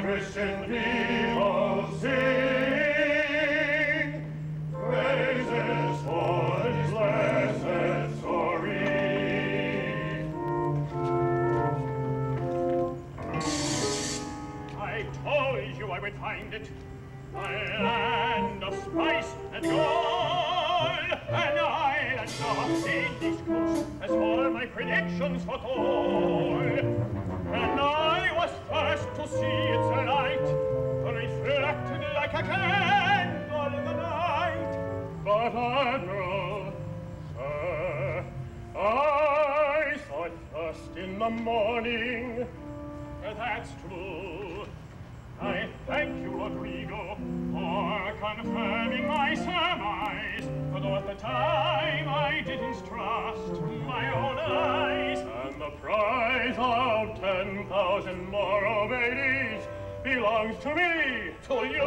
Christian people sing praises for his blessed story. I told you I would find it, a land of spice and gold, an island of Indies coast, as all my predictions foretold. And I was first to see its light, reflected like a candle in the night. But Admiral, sir, I saw it first in the morning. That's true. I thank you, Rodrigo, for confirming my surmise, though at the time I didn't trust my own eyes. And the prize of 10,000 Moro ladies belongs to me, to you.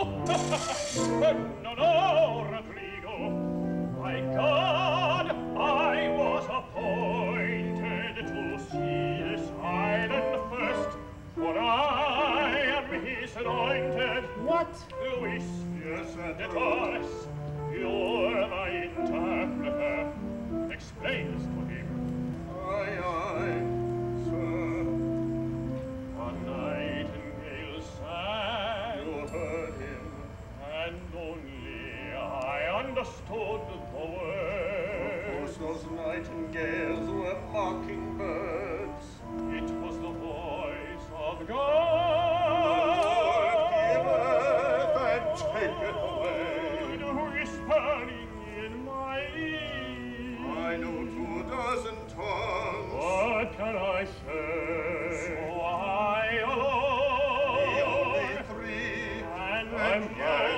No, Rodrigo, my God, I was appointed to see this island first, for I am his anointed. What? Luis, yes, and it was. You're my interpreter. Explain this to him. Aye, aye, sir. A nightingale sang. You heard him. And only I understood the words. Of course, those nightingales were mockingbirds. It was the voice of God. Lord, give earth and take it away. Whispering in my ear. I know 24 tongues. What can I say? So I alone. The only 3. And yet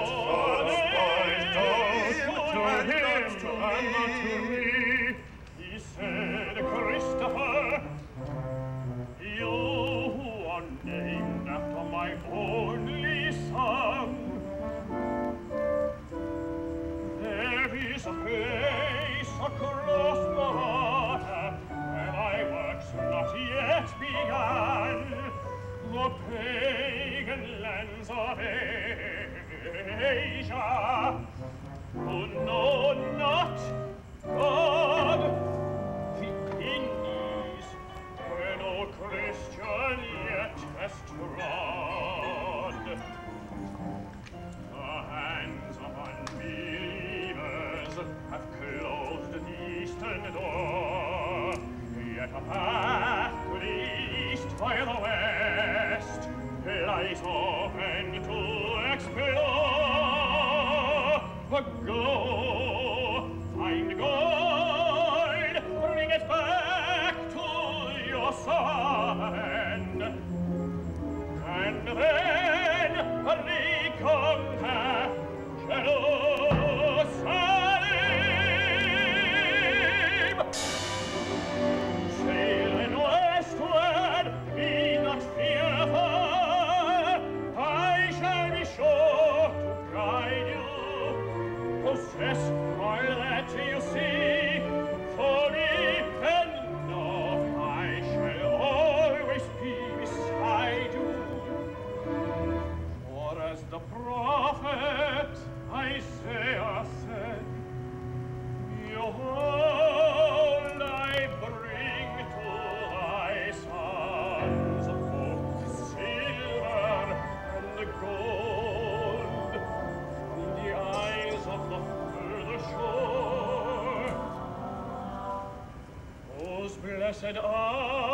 to him and not to me. He said, Christopher, you are named after my only son. There is a place across the water where my work's not yet begun. The pagan lands of Asia, who know not God. The Indies, where no Christian yet has trod. The hands of unbelievers have closed the eastern door, yet a path to the east by the west lies open to explore. Go, find gold, bring it back to your son, and then reconquer Jerusalem. Sailing westward, be not fearful, I shall be sure to guide you. Possess all that you see, for me and know I shall always be beside you. For as the prophet Isaiah said, behold, I bring to thy sons both silver and gold from the isles of the further shore. Those blessed